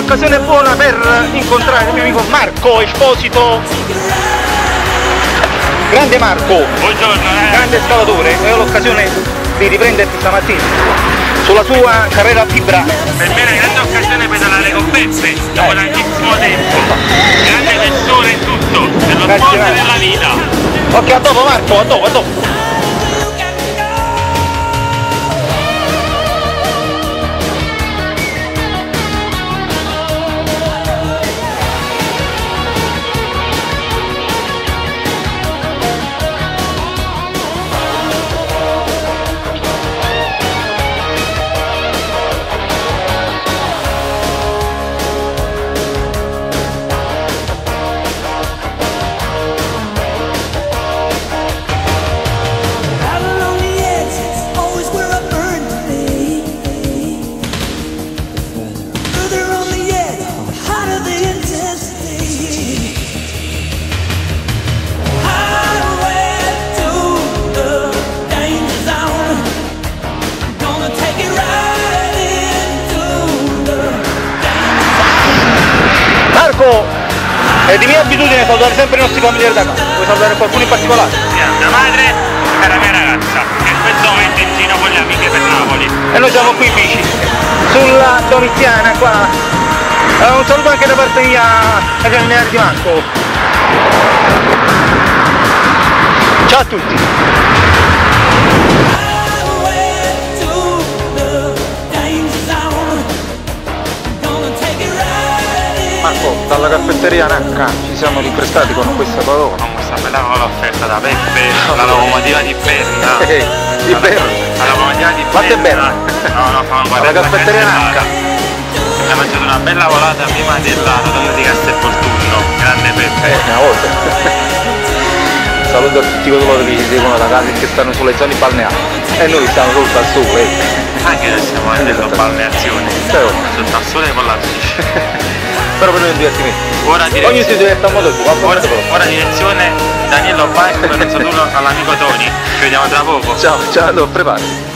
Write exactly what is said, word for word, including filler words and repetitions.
l'occasione buona per incontrare il mio amico Marco Esposito. Grande Marco, buongiorno, eh. grande scalatore, e ho l'occasione di riprenderti stamattina sulla sua carriera fibra. Per me è una grande occasione per pedalare con Beppe dopo tantissimo tempo. Grande persona in tutto, per lo Grazie, sport e Marco. per la vita. Ok, a dopo Marco, a dopo, a dopo. Marco, è di mia abitudine salutare sempre i nostri familiari da casa. Vuoi salutare qualcuno in particolare? Mia madre e la mia ragazza, che in questo momento è in giro con le amiche per Napoli. E noi siamo qui in bici, sulla Domiziana qua. Eh, un saluto anche da parte mia ai familiari di Marco. Ciao a tutti. Marco, dalla caffetteria Nacca ci siamo rinfrescati con questa parola. Con questa bella nuova offerta da Peppe, la locomotiva di Berna. Eh, di Berna. La locomotiva di Fatte Berna. bene. No, no, fa un guarda. Alla caffetteria Nacca. Abbiamo mangiato una bella volata prima della rotonda di Castelvolturno. Grande Peppe. Eh, una volta. Saluto a tutti coloro che ci seguono da casa e che stanno sulle zone balneari. E noi stiamo sotto al sole. Anche noi stiamo facendo balneazione. Però. Sotto al sole con la bici. Però per noi è un divertimento. Ora dire... Ogni si diverte a modo suo. Ora, ora direzione Daniello Bike per un saluto all'amico Tony. Ci vediamo tra poco. Ciao, ciao, allora, prepari.